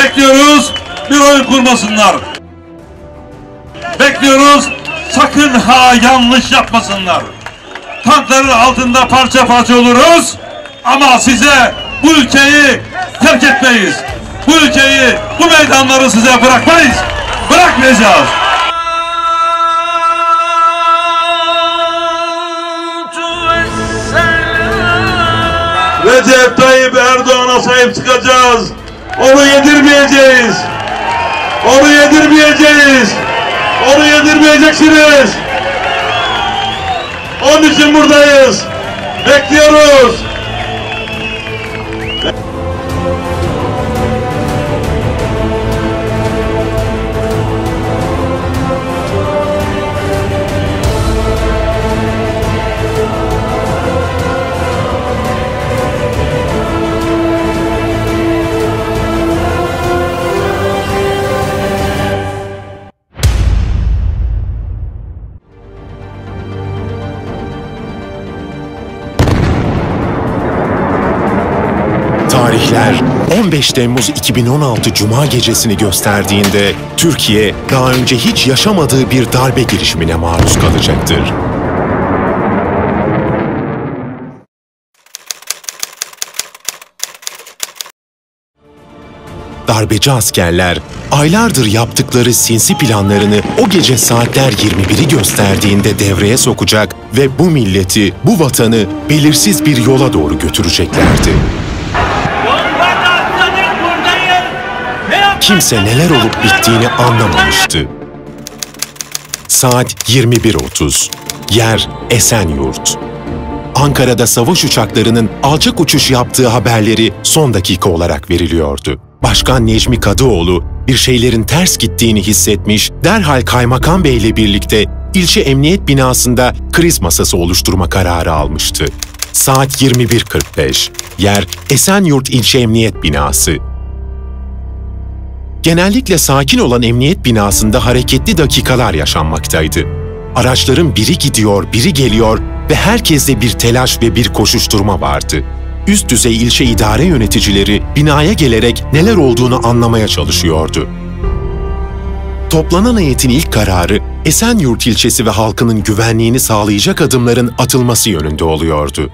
Bekliyoruz, bir oyun kurmasınlar. Bekliyoruz, sakın ha yanlış yapmasınlar. Tankların altında parça parça oluruz ama size bu ülkeyi terk etmeyiz. Bu ülkeyi, bu meydanları size bırakmayız. Bırakmayacağız. Recep Tayyip Erdoğan'a sahip çıkacağız. Onu yedirmeyeceğiz. Onu yedirmeyeceğiz. Onu yedirmeyeceksiniz. Onun için buradayız. Bekliyoruz. Tarihler 15 Temmuz 2016 Cuma gecesini gösterdiğinde Türkiye daha önce hiç yaşamadığı bir darbe girişimine maruz kalacaktır. Darbeci askerler aylardır yaptıkları sinsi planlarını o gece saatler 21'i gösterdiğinde devreye sokacak ve bu milleti, bu vatanı belirsiz bir yola doğru götüreceklerdi. Kimse neler olup bittiğini anlamamıştı. Saat 21.30. Yer Esenyurt. Ankara'da savaş uçaklarının alçak uçuş yaptığı haberleri son dakika olarak veriliyordu. Başkan Necmi Kadıoğlu bir şeylerin ters gittiğini hissetmiş, derhal Kaymakam Bey ile birlikte ilçe emniyet binasında kriz masası oluşturma kararı almıştı. Saat 21.45. Yer Esenyurt İlçe Emniyet Binası. Genellikle sakin olan emniyet binasında hareketli dakikalar yaşanmaktaydı. Araçların biri gidiyor, biri geliyor ve herkeste bir telaş ve bir koşuşturma vardı. Üst düzey ilçe idare yöneticileri binaya gelerek neler olduğunu anlamaya çalışıyordu. Toplanan heyetin ilk kararı Esenyurt ilçesi ve halkının güvenliğini sağlayacak adımların atılması yönünde oluyordu.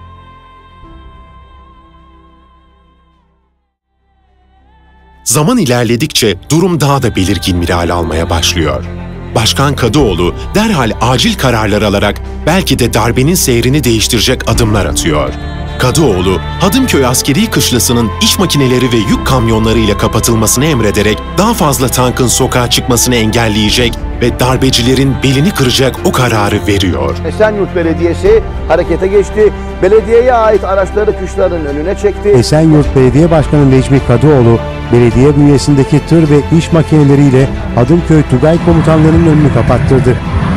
Zaman ilerledikçe durum daha da belirgin bir hal almaya başlıyor. Başkan Kadıoğlu derhal acil kararlar alarak belki de darbenin seyrini değiştirecek adımlar atıyor. Kadıoğlu, Hadımköy Askeri Kışlası'nın iş makineleri ve yük kamyonlarıyla kapatılmasını emrederek daha fazla tankın sokağa çıkmasını engelleyecek ve darbecilerin belini kıracak o kararı veriyor. Esenyurt Belediyesi harekete geçti. Belediyeye ait araçları kışların önüne çekti. Esenyurt Belediye Başkanı Necmi Kadıoğlu, belediye bünyesindeki tır ve iş makineleriyle Hadımköy Tugay komutanlarının önünü kapattırdı.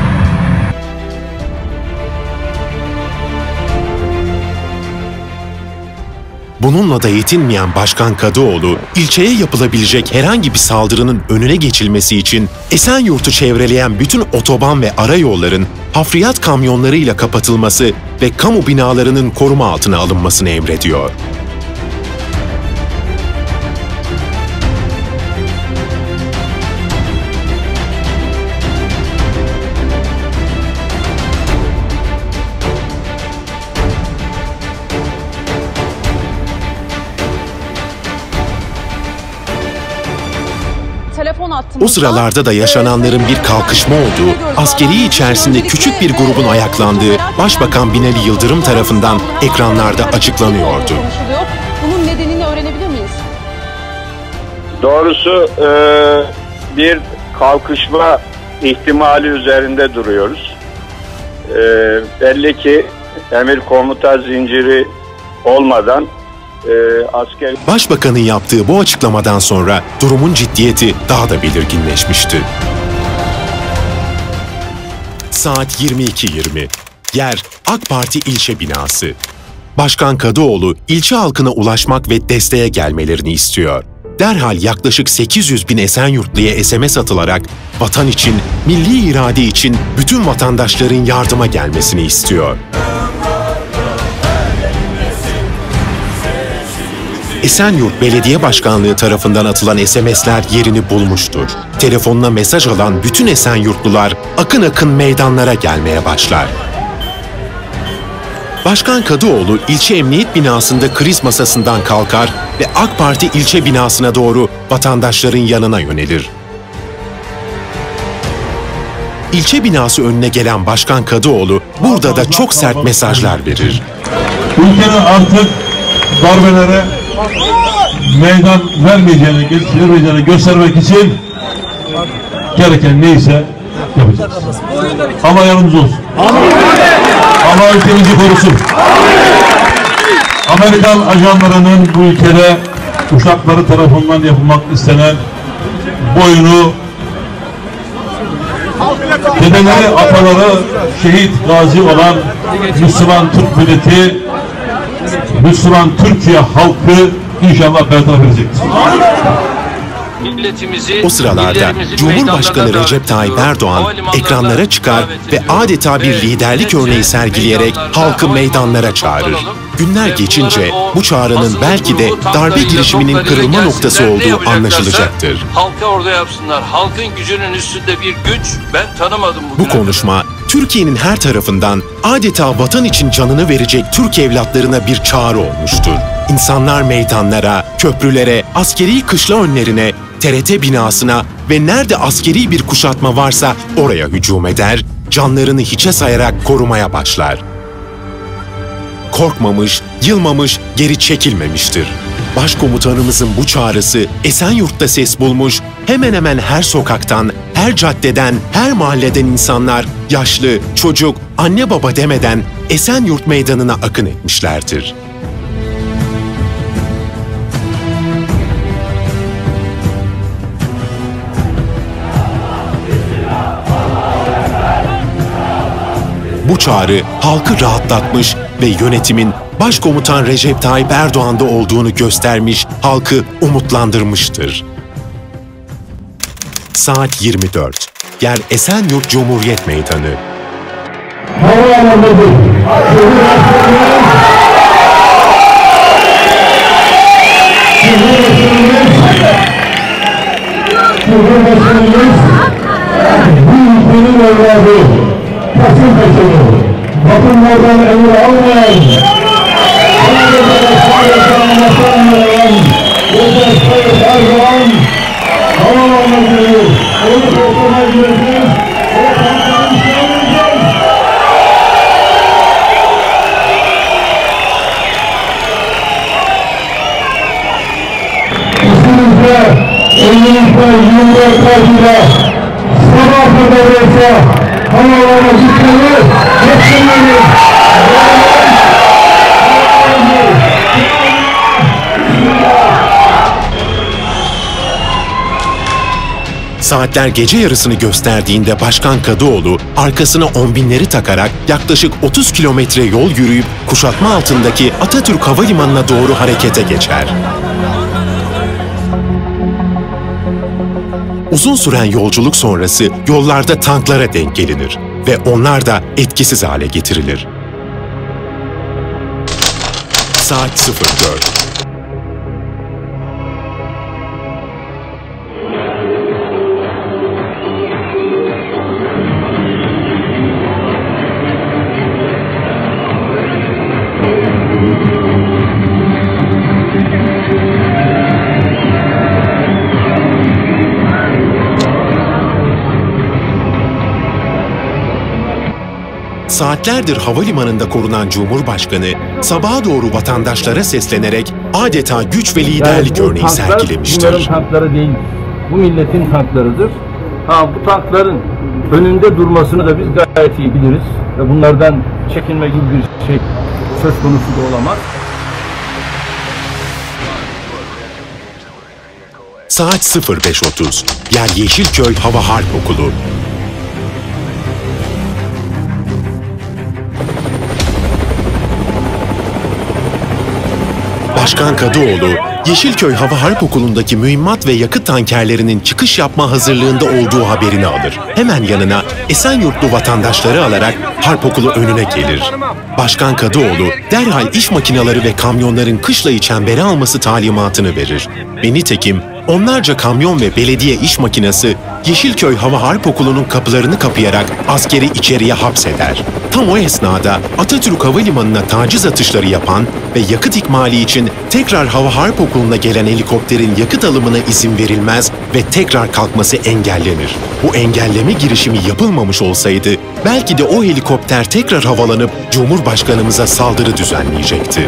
Bununla da yetinmeyen Başkan Kadıoğlu, ilçeye yapılabilecek herhangi bir saldırının önüne geçilmesi için Esenyurt'u çevreleyen bütün otoban ve arayolların hafriyat kamyonlarıyla kapatılması ve kamu binalarının koruma altına alınmasını emrediyor. O sıralarda da yaşananların bir kalkışma olduğu, askeri içerisinde küçük bir grubun ayaklandığı Başbakan Binali Yıldırım tarafından ekranlarda açıklanıyordu. Bunun nedenini öğrenebilir miyiz? Doğrusu bir kalkışma ihtimali üzerinde duruyoruz. Belli ki emir komuta zinciri olmadan asker... Başbakanın yaptığı bu açıklamadan sonra durumun ciddiyeti daha da belirginleşmişti. Saat 22.20. Yer AK Parti ilçe binası. Başkan Kadıoğlu ilçe halkına ulaşmak ve desteğe gelmelerini istiyor. Derhal yaklaşık 800 bin Esenyurtlu'ya SMS atılarak vatan için, milli irade için bütün vatandaşların yardıma gelmesini istiyor. Esenyurt Belediye Başkanlığı tarafından atılan SMS'ler yerini bulmuştur. Telefonuna mesaj alan bütün Esenyurtlular akın akın meydanlara gelmeye başlar. Başkan Kadıoğlu ilçe emniyet binasında kriz masasından kalkar ve AK Parti ilçe binasına doğru vatandaşların yanına yönelir. İlçe binası önüne gelen Başkan Kadıoğlu burada da çok sert mesajlar verir. Ülkenin artık darbelere meydan vermeyeceğini göstermek için gereken neyse yapacağız. Allah yanımız olsun. Allah ülkemizi korusun. Amerikan ajanlarının bu ülkede uçakları tarafından yapılmak istenen boyunu, dedeleri, ataları şehit gazi olan Müslüman Türk milleti, Müslüman Türkiye halkı inşallah bertaraf edecektir. O sıralarda Cumhurbaşkanı Recep Tayyip Erdoğan ekranlara çıkar ve adeta bir liderlik örneği sergileyerek halkı meydanlara çağırır. Günler geçince bu çağrının belki de darbe girişiminin kırılma noktası olduğu anlaşılacaktır. Halka orada yapsınlar. Halkın gücünün üstünde bir güç ben tanımadım bugüne. Bu konuşma Türkiye'nin her tarafından adeta vatan için canını verecek Türk evlatlarına bir çağrı olmuştur. İnsanlar meydanlara, köprülere, askeri kışla önlerine, TRT binasına ve nerede askeri bir kuşatma varsa oraya hücum eder, canlarını hiçe sayarak korumaya başlar. Korkmamış, yılmamış, geri çekilmemiştir. Başkomutanımızın bu çağrısı Esenyurt'ta ses bulmuş, hemen hemen her sokaktan, her caddeden, her mahalleden insanlar yaşlı, çocuk, anne baba demeden Esenyurt meydanına akın etmişlerdir. Bu çağrı halkı rahatlatmış ve yönetimin Başkomutan Recep Tayyip Erdoğan'da olduğunu göstermiş, halkı umutlandırmıştır. Saat 24. Yer Esenyurt Cumhuriyet Meydanı. Kasım peşini, bakımlardan emir almayan, elinizde 24 karşıda sabah kadar olsa havalara gitmeli, geçmeli. Saatler gece yarısını gösterdiğinde Başkan Kadıoğlu arkasına on binleri takarak yaklaşık 30 kilometre yol yürüyüp kuşatma altındaki Atatürk Havalimanı'na doğru harekete geçer. Uzun süren yolculuk sonrası yollarda tanklara denk gelinir ve onlar da etkisiz hale getirilir. Saat 04. Saatlerdir havalimanında korunan Cumhurbaşkanı, sabaha doğru vatandaşlara seslenerek adeta güç ve liderlik örneği sergilemiştir. Bunların tankları değil, bu milletin tanklarıdır. Bu tankların önünde durmasını da biz gayet iyi biliriz. Ve bunlardan çekinme gibi bir şey söz konusu da olamaz. Saat 05.30. Yer Yeşilköy Hava Harp Okulu. Başkan Kadıoğlu Yeşilköy Hava Harp Okulu'ndaki mühimmat ve yakıt tankerlerinin çıkış yapma hazırlığında olduğu haberini alır. Hemen yanına Esenyurtlu vatandaşları alarak Harp Okulu önüne gelir. Başkan Kadıoğlu derhal iş makineleri ve kamyonların kışlayı çembere alması talimatını verir. Ve nitekim onlarca kamyon ve belediye iş makinesi Yeşilköy Hava Harp Okulu'nun kapılarını kapayarak askeri içeriye hapseder. Tam o esnada Atatürk Havalimanı'na taciz atışları yapan ve yakıt ikmali için tekrar Hava Harp Okulu'na gelen helikopterin yakıt alımına izin verilmez ve tekrar kalkması engellenir. Bu engelleme girişimi yapılmamış olsaydı belki de o helikopter tekrar havalanıp Cumhurbaşkanımıza saldırı düzenleyecekti.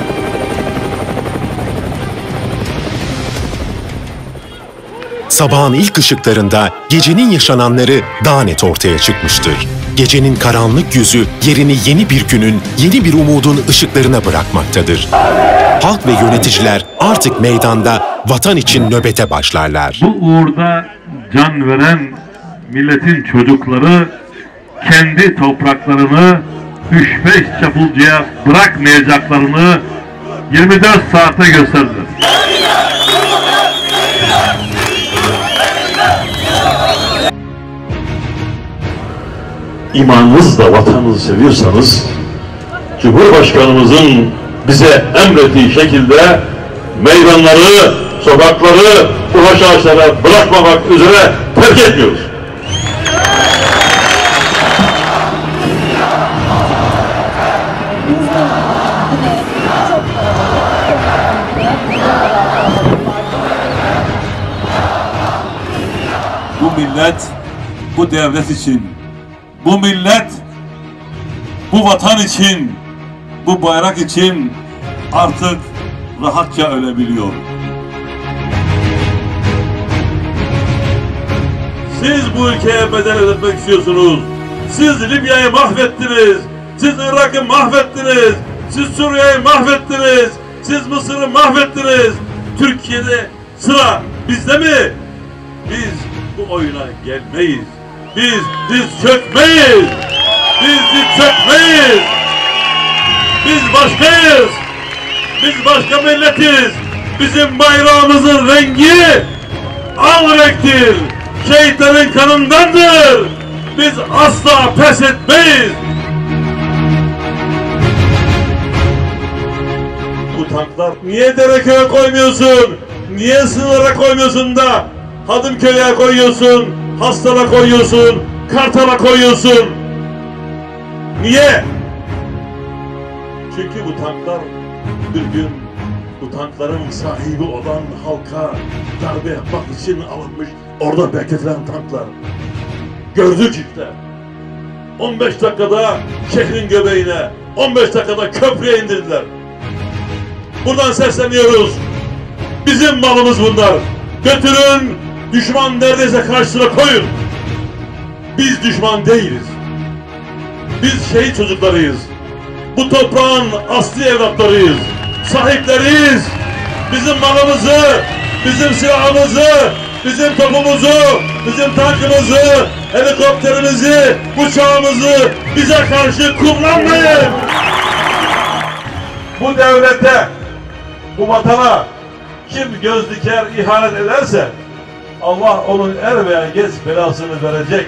Sabahın ilk ışıklarında gecenin yaşananları daha net ortaya çıkmıştır. Gecenin karanlık yüzü yerini yeni bir günün, yeni bir umudun ışıklarına bırakmaktadır. Halk ve yöneticiler artık meydanda vatan için nöbete başlarlar. Bu uğurda can veren milletin çocukları kendi topraklarını 3-5 çapulcuya bırakmayacaklarını 24 saate gösterdiler. İmanınızla vatanınızı seviyorsanız, Cumhurbaşkanımızın bize emrettiği şekilde meydanları, sokakları, uğraş ağaçlara bırakmamak üzere terk etmiyoruz. Bu millet, bu devlet için, bu millet, bu vatan için, bu bayrak için artık rahatça ölebiliyor. Siz bu ülkeye bedel ödetmek istiyorsunuz. Siz Libya'yı mahvettiniz. Siz Irak'ı mahvettiniz. Siz Suriye'yi mahvettiniz. Siz Mısır'ı mahvettiniz. Türkiye'de sıra bizde mi? Biz bu oyuna gelmeyiz. Biz diz çökmeyiz. Biz diz çökmeyiz. Biz başkayız. Biz başka milletiz. Bizim bayrağımızın rengi al renktir. Şehitlerin kanındandır. Biz asla pes etmeyiz. Bu tanklar niye Dereköy'e koymuyorsun? Niye sınıra koymuyorsun da Hadımköy'e koyuyorsun? Hastal'a koyuyorsun? Kartal'a koyuyorsun? Niye? Çünkü bu tanklar bir gün bu tankların sahibi olan halka darbe yapmak için alınmış, orada bekletilen tanklar. Gördük işte. 15 dakikada şehrin göbeğine, 15 dakikada köprüye indirdiler. Buradan sesleniyoruz. Bizim malımız bunlar. Götürün, düşman neredeyse karşısına koyun. Biz düşman değiliz. Biz şehit çocuklarıyız. Bu toprağın asli evlatlarıyız. Sahipleriyiz. Bizim malımızı, bizim silahımızı, bizim topumuzu, bizim tankımızı, helikopterimizi, uçağımızı bize karşı kullanmayın. Bu devlete, bu vatana kim göz diker, ihanet ederse Allah onun er veya geç belasını verecek.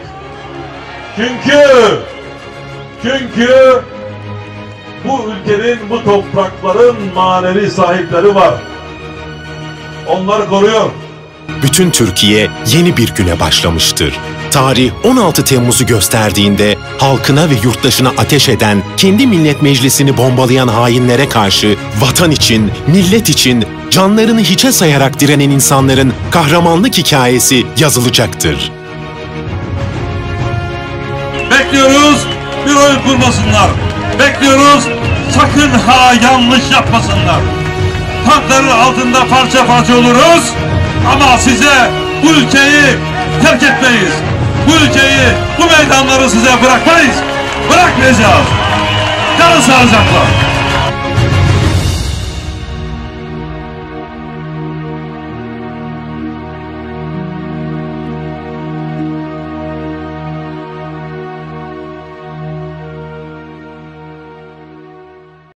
Çünkü bu ülkenin, bu toprakların manevi sahipleri var. Onları koruyor. Bütün Türkiye yeni bir güne başlamıştır. Tarih 16 Temmuz'u gösterdiğinde halkına ve yurttaşına ateş eden, kendi millet meclisini bombalayan hainlere karşı vatan için, millet için canlarını hiçe sayarak direnen insanların kahramanlık hikayesi yazılacaktır. Bekliyoruz, bir oyun kurmasınlar. Bekliyoruz, sakın ha yanlış yapmasınlar. Tankların altında parça parça oluruz ama size bu ülkeyi terk etmeyiz. Bu ülkeyi, bu meydanları size bırakmayız. Bırakmayacağız. Kalın sağlıcakla.